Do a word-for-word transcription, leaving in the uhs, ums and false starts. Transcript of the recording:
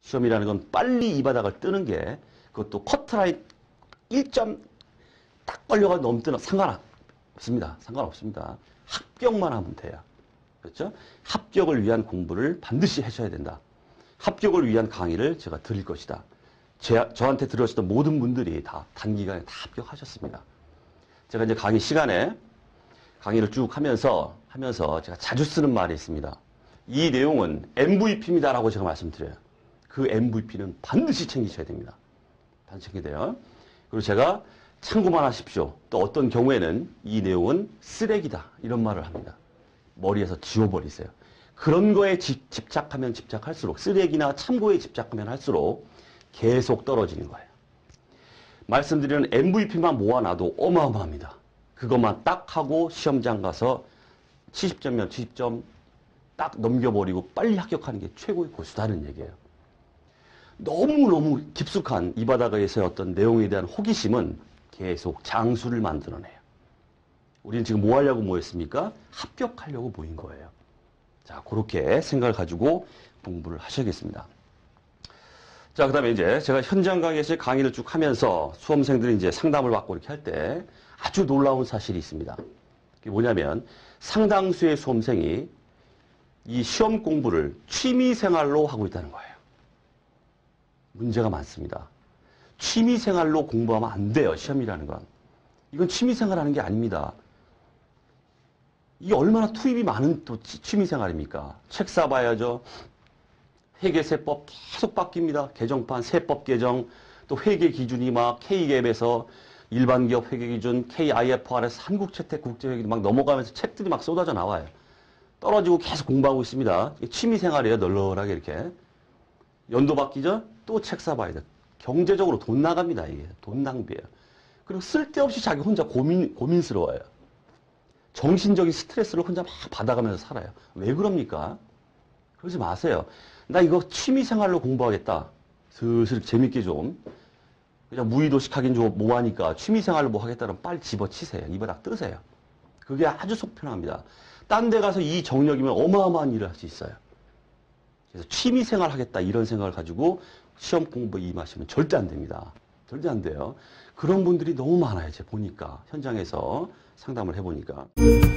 시험이라는 건 빨리 이 바닥을 뜨는 게, 그것도 커트라인 일 점 딱 걸려가 넘뜨는 상관없습니다. 상관없습니다. 합격만 하면 돼요. 그렇죠? 합격을 위한 공부를 반드시 하셔야 된다. 합격을 위한 강의를 제가 드릴 것이다. 제, 저한테 들으셨던 모든 분들이 다 단기간에 다 합격하셨습니다. 제가 이제 강의 시간에 강의를 쭉 하면서, 하면서 제가 자주 쓰는 말이 있습니다. 이 내용은 엠브이피입니다라고 제가 말씀드려요. 그 엠브이피는 반드시 챙기셔야 됩니다. 반드시 챙겨야 돼요. 그리고 제가 참고만 하십시오. 또 어떤 경우에는 이 내용은 쓰레기다. 이런 말을 합니다. 머리에서 지워버리세요. 그런 거에 집, 집착하면 집착할수록, 쓰레기나 참고에 집착하면 할수록 계속 떨어지는 거예요. 말씀드리는 엠브이피만 모아놔도 어마어마합니다. 그것만 딱 하고 시험장 가서 칠십 점이면 칠십 점 딱 넘겨버리고 빨리 합격하는 게 최고의 고수다는 얘기예요. 너무너무 깊숙한 이 바닥에서의 어떤 내용에 대한 호기심은 계속 장수를 만들어내요. 우리는 지금 뭐 하려고 모였습니까? 합격하려고 모인 거예요. 자, 그렇게 생각을 가지고 공부를 하셔야겠습니다. 자, 그 다음에 이제 제가 현장 강의에서 강의를 쭉 하면서 수험생들이 이제 상담을 받고 이렇게 할 때 아주 놀라운 사실이 있습니다. 그게 뭐냐면 상당수의 수험생이 이 시험 공부를 취미생활로 하고 있다는 거예요. 문제가 많습니다. 취미생활로 공부하면 안 돼요. 시험이라는 건. 이건 취미생활하는 게 아닙니다. 이게 얼마나 투입이 많은 또 취미생활입니까? 책 사봐야죠. 회계세법 계속 바뀝니다. 개정판, 세법 개정, 또 회계 기준이 막 K갭에서 일반기업 회계 기준, 케이아이에프알에서 한국채택 국제회계 막 넘어가면서 책들이 막 쏟아져 나와요. 떨어지고 계속 공부하고 있습니다. 취미생활이에요. 널널하게 이렇게. 연도 바뀌죠? 또 책 사봐야 돼. 경제적으로 돈 나갑니다. 이게 돈 낭비예요. 그리고 쓸데없이 자기 혼자 고민, 고민스러워요. 정신적인 스트레스를 혼자 막 받아가면서 살아요. 왜 그럽니까? 그러지 마세요. 나 이거 취미생활로 공부하겠다. 슬슬 재밌게 좀. 그냥 무의도식 하긴 좀 뭐하니까 취미생활로 뭐 하겠다면 빨리 집어치세요. 이 바닥 뜨세요. 그게 아주 속 편합니다. 딴 데 가서 이 정력이면 어마어마한 일을 할 수 있어요. 그래서 취미생활 하겠다 이런 생각을 가지고 시험 공부에 임하시면 절대 안 됩니다. 절대 안 돼요. 그런 분들이 너무 많아요. 제가 보니까 현장에서 상담을 해보니까.